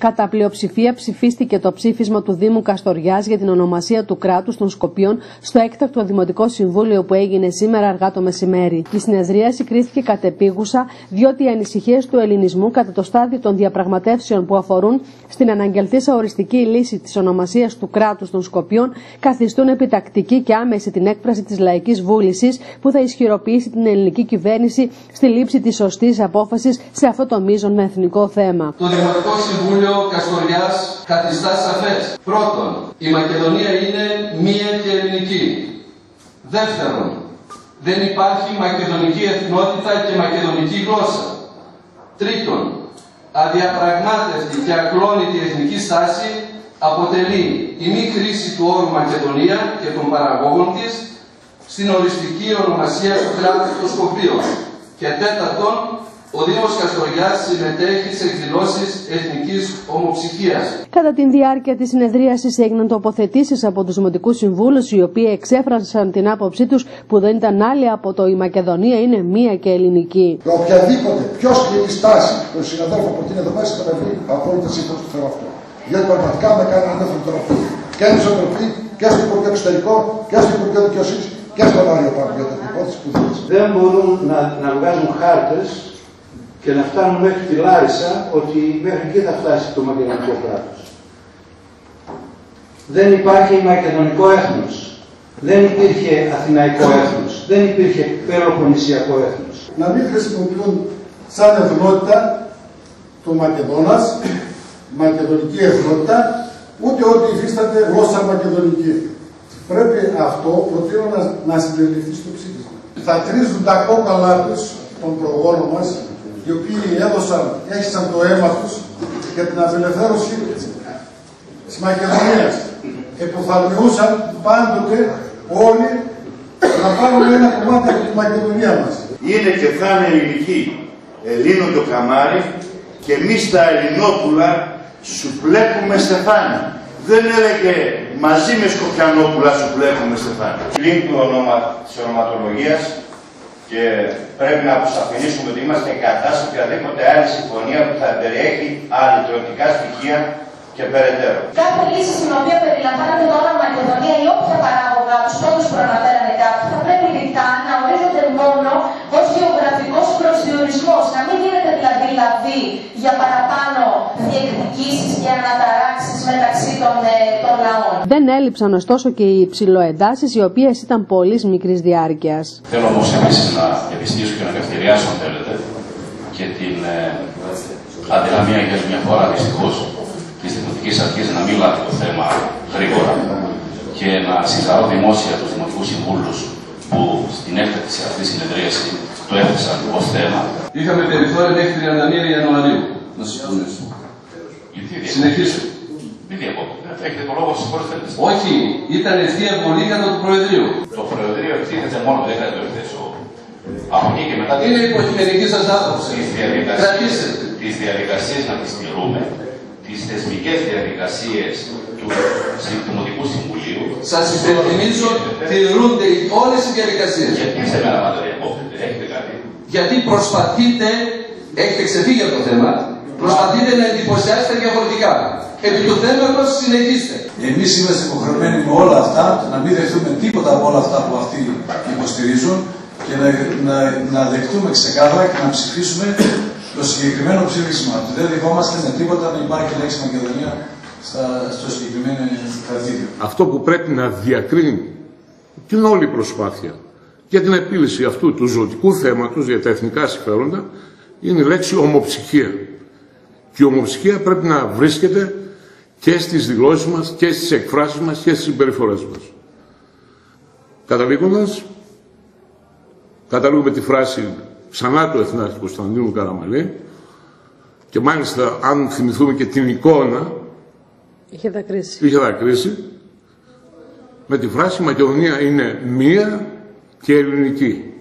Κατά πλειοψηφία ψηφίστηκε το ψήφισμα του Δήμου Καστοριάς για την ονομασία του κράτους των Σκοπίων στο έκτακτο Δημοτικό Συμβούλιο που έγινε σήμερα αργά το μεσημέρι. Η συνεδρίαση κρίθηκε κατεπίγουσα, διότι οι ανησυχίες του ελληνισμού κατά το στάδιο των διαπραγματεύσεων που αφορούν στην αναγγελθήσα οριστική λύση της ονομασίας του κράτους των Σκοπίων καθιστούν επιτακτική και άμεση την έκφραση της λαϊκής βούλησης που θα ισχυροποιήσει την ελληνική κυβέρνηση στη λήψη της σωστής απόφασης σε αυτό το μείζον εθνικό θέμα. Το Δημοτικό Συμβούλιο Καστοριάς καθιστά σαφές. Πρώτον, η Μακεδονία είναι μία και ελληνική. Δεύτερον, δεν υπάρχει μακεδονική εθνότητα και μακεδονική γλώσσα. Τρίτον, αδιαπραγμάτευτη και ακλόνητη εθνική στάση αποτελεί η μη χρήση του όρου Μακεδονία και των παραγόγων της στην οριστική ονομασία του κράτους των Σκοπίων. Και τέταρτον, ο Δήμος Καστοριάς συμμετέχει σε εκδηλώσεις εθνικής ομοψυχίας. Κατά τη διάρκεια της συνεδρίασης έγιναν τοποθετήσεις από τους δημοτικούς συμβούλους, οι οποίοι εξέφρασαν την άποψή τους που δεν ήταν άλλη από το «Η Μακεδονία είναι μία και ελληνική». Οποιαδήποτε πιο σκληρή στάση των συναδέλφων που είναι εδώ μέσα θα με βρει απόλυτα σύμφωνο στο θέμα αυτό. Γιατί πραγματικά με κάνει ανθρωποτροπή. Και ανθρωποτροπή και στο Υπουργείο Εξωτερικών και στο Υπουργείο Δικαιοσύνης και στο Μάριο Παύλο για την υπόθεση που δίνει. Δεν μπορούν να βγάζουν χάρτες και να φτάνουν μέχρι τη Λάρισα ότι μέχρι εκεί θα φτάσει το μακεδονικό κράτος. Δεν υπάρχει μακεδονικό έθνος. Δεν υπήρχε αθηναϊκό έθνος. Δεν υπήρχε πελοποννησιακό έθνος. Να μην χρησιμοποιούν σαν εθνότητα το Μακεδόνας, μακεδονική εθνότητα, ούτε ότι υφίσταται γλώσσα μακεδονική. Πρέπει αυτό, προτείνω να συμπεριληφθεί στο ψήφισμα. Θα κρίζουν τα κόκαλά τους των προγόνων μας, οι οποίοι έχισαν το αίμα τους για την απελευθέρωση της Μακεδονίας. Επιθαρμιούσαν πάντοτε όλοι να πάρουν ένα κομμάτι από τη Μακεδονία μας. Είναι και θα είναι ελληνική Ελλήνων το καμάρι και εμείς τα Ελληνόπουλα σου πλέκουμε στεφάνι. Δεν έλεγε μαζί με Σκοπιανόπουλα σου πλέκουμε στεφάνι. Πλην του της ονοματολογίας και πρέπει να αποσαφηνίσουμε ότι είμαστε κατά σε οποιαδήποτε άλλη συμφωνία που θα περιέχει αλλητρωτικά στοιχεία και περαιτέρω. Κάθε λύση στην οποία περιλαμβάνεται το όνομα Μακεδονία ή όποια παράγωγα του πρώτου προαναφέρανε κάποιοι θα πρέπει ρητά να ορίζονται μόνο ως γεωγραφικός προσδιορισμός. Να μην γίνεται δηλαδή λαβή για παραπάνω διεκδικήσεις και αναταράξεις μεταξύ των λαών. Δεν έλειψαν ωστόσο και οι υψηλοεντάσεις, οι οποίες ήταν πολύ μικρής διάρκειας. Θέλω όμως επίσης να επιστήσω και να καυτηριάσω, αν θέλετε, και την αδυναμία για μια φορά δυστυχώς της Δημοτικής Αρχής να μην λάβει το θέμα γρήγορα και να συγχαρώ δημόσια τους Δημοτικούς Συμβούλους που στην έκτακτη σε αυτή τη συνεδρίαση το έθεσαν ως θέμα. Είχαμε περιθώριο μέχρι 31 Ιανουαρίου να συμφωνήσουμε. Συνεχίσω. Μην διακόπτω. Έχετε το λόγο στις χώρες θέλετε. Όχι, ήταν ευθεία βολή κατά του Προεδρείου. Το Προεδρείο ευθύνεται μόνο που δεν θα το εκθέσω. Από εκεί και μετά. Είναι υποκειμενική σας άποψη. Κρατήστε τις διαδικασίες να τις τηρούμε, τις θεσμικές διαδικασίες του Δημοτικού Συμβουλίου. Σας υπενθυμίζω, τηρούνται όλες οι διαδικασίες. Γιατί σε μένα πάντα διακόπτεται, έχετε κάτι. Γιατί προσπαθείτε, έχετε ξεφύγει από το θέμα, προσπαθείτε να εντυπωσιάσετε διαφορετικά. Επί του θέματος συνεχίστε. Εμείς είμαστε υποχρεωμένοι με όλα αυτά να μην δεχτούμε τίποτα από όλα αυτά που αυτοί υποστηρίζουν και να δεχτούμε ξεκάθαρα και να ψηφίσουμε το συγκεκριμένο ψήφισμα. Δεν δεχόμαστε με τίποτα να υπάρχει λέξη Μακεδονία στο συγκεκριμένο κρατήριο. Αυτό που πρέπει να διακρίνει την όλη προσπάθεια για την επίλυση αυτού του ζωτικού θέματος για τα εθνικά συμφέροντα είναι η λέξη ομοψυχία. Και η ομοψυχία πρέπει να βρίσκεται και στις δηλώσεις μας και στις εκφράσεις μας και στις συμπεριφορές μας. Καταλήγοντας, καταλήγουμε τη φράση ξανά του Εθνάρχη Κωνσταντίνου Καραμαλή και μάλιστα αν θυμηθούμε και την εικόνα είχε δακρύσει με τη φράση «Μακεδονία είναι μία και ελληνική».